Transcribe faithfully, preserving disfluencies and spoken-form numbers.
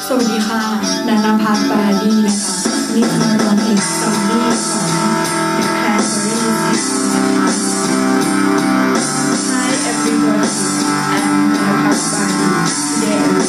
สวัสดีค่ะนานาพัฒน์บาร์ดี้นะคะนี่จะมาร้องเพลงซอมบี้ของ The Cranberries นะคะ Hi everybody I'm Nunnapas Bardy today